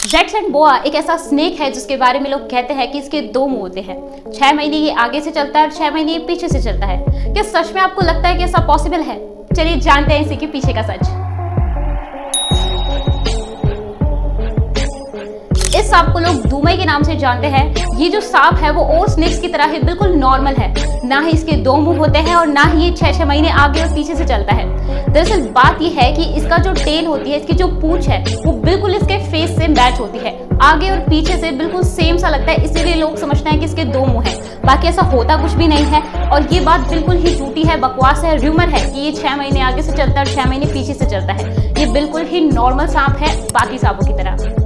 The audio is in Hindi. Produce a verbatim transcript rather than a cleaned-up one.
रेड बोआ एक ऐसा स्नेक है जिसके बारे में लोग कहते हैं कि इसके दो मुंह होते हैं। छह महीने ये आगे से चलता है और छह महीने ये पीछे से चलता है। क्या सच में आपको लगता है कि ऐसा पॉसिबल है? चलिए जानते हैं इसी के पीछे का सच। इस सांप को लोग दूमई के नाम से जानते हैं। ये जो सांप है वो और स्नेक्स की तरह ही बिल्कुल नॉर्मल है। ना ही इसके दो मुंह होते हैं और ना ही ये छह छह महीने आगे और पीछे से चलता है। दरअसल बात यह है कि इसका जो टेल होती है, इसकी जो पूंछ है, वो बिल्कुल इसके फेस से मैच होती है। आगे और पीछे से बिल्कुल सेम सा लगता है, इसीलिए लोग समझते हैं कि इसके दो मुंह हैं। बाकी ऐसा होता कुछ भी नहीं है और ये बात बिल्कुल ही झूठी है, बकवास है, र्यूमर है कि ये छह महीने आगे से चलता है और छह महीने पीछे से चलता है। ये बिल्कुल ही नॉर्मल सांप है, बाकी सांपों की तरह।